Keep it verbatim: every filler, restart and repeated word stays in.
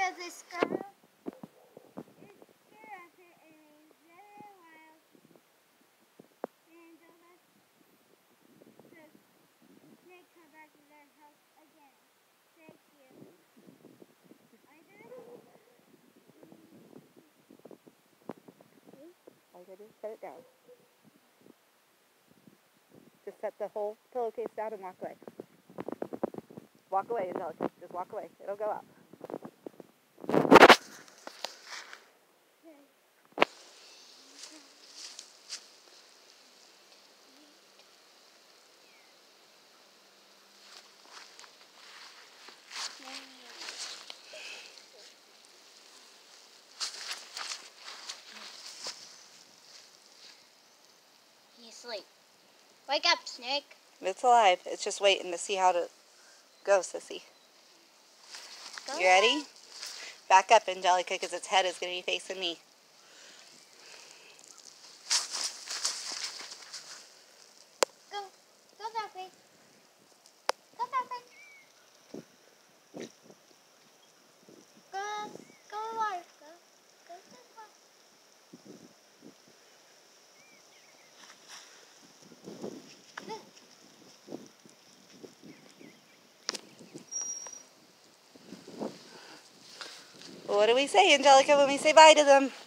because this girl is scared of it and is very wild. And don't let the snake come back to their house again. Thank you. Are you doing it? All you gotta do is set it down. Just set the whole pillowcase down and walk away. Walk away, Angelica. Just walk away. It'll go up. He's asleep. Wake up, snake. It's alive. It's just waiting to see how to go, sissy. Go You ready? ahead. Back up, Angelica, because its head is going to be facing me. Go. Go that way. Go that way. Go. Go water. Go. Go this way. What do we say, Angelica, when we say bye to them?